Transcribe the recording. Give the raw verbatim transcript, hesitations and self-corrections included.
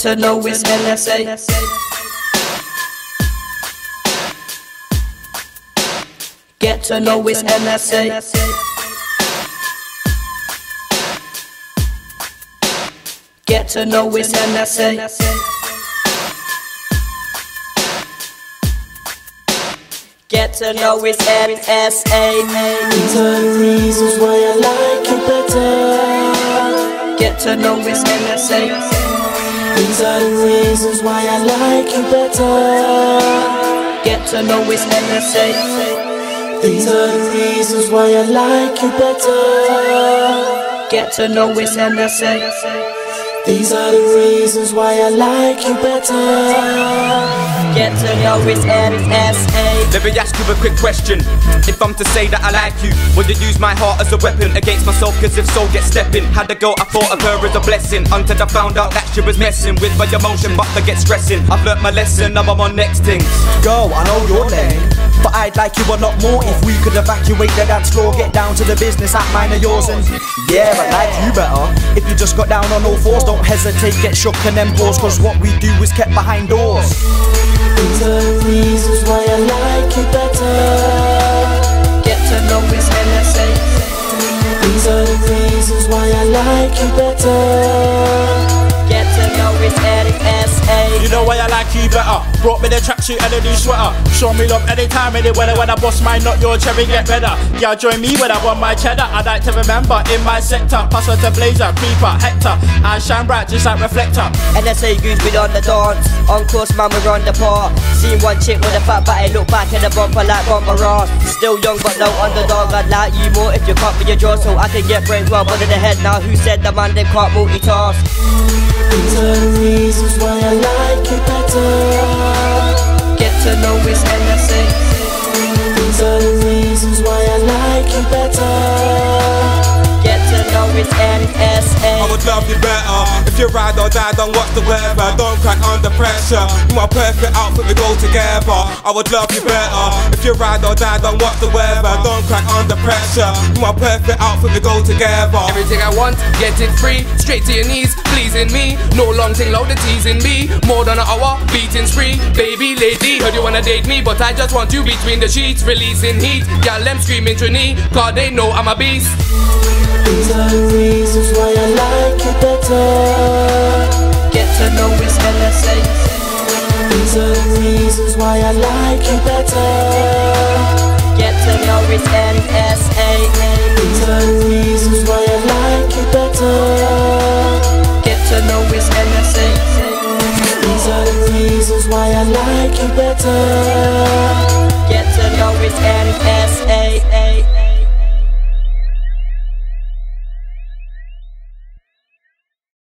to know his N S A. Get to know his N S A. Get to know his N S A. Get to know his N S A. These are the reasons why I like you better. Get to know his N S A. These are the reasons why I like you better. Get to know his N S A. These are the reasons why I like you better. Get to know his N S A. These are the reasons why I like you better. Get to know his N S A. Let me ask you a quick question. If I'm to say that I like you, will you use my heart as a weapon against myself? Cause if so, get stepping. Had a girl, I thought of her as a blessing, until I found out that she was messing with my emotion, but forget stressing. I've learnt my lesson, now I'm on next things. Girl, I know your name, but I'd like you a lot more if we could evacuate the dance floor, get down to the business at mine or yours. And yeah, I like you better if you just got down on all fours. Don't hesitate, get shook and then pause, cause what we do is kept behind doors. These are the reasons why I like you better. Get to know his N S A. These are the reasons why I like you better. Get to know his N S A. You know why I like you better? Brought me the tracksuit and the new sweater. Show me love anytime, any weather. When I bust mine, not your cherry, get better. Yeah, join me when I want my cheddar. I like to remember in my sector. Pass her to Blazer, Creeper, Hector. I shine bright just like reflector. N S A goons, we on the dance. On course, man, we're on the part. Seen one chick with a fat body, look back at the bumper like bumper ass. Still young but no underdog. I'd like you more if you cut for your jaw, so I can get brains well under the head. Now who said the man they can't multitask? These are the reasons why I like you better. Get to know his N S A. These are the reasons why I like you better. Get to know his N S A. I would love you better if you ride or die, don't watch the weather. Don't crack under pressure. You my perfect outfit, we go together. I would love you better if you ride or die, don't watch the weather. Don't crack under pressure. You my perfect outfit, we go together. Everything I want, get it free. Straight to your knees, pleasing me. No long thing, loud the teasing me. More than an hour, beating spree. Baby lady, heard you wanna date me, but I just want you between the sheets, releasing heat. Y'all them screaming to me, cause they know I'm a beast. These are the reasons why I like you better. Get to know his N S A. These are the reasons why I like you better. Get to know his N S A. These are the reasons why I like you better. Get to know his N S A. These are the reasons why I like you better. Get to know his N S A.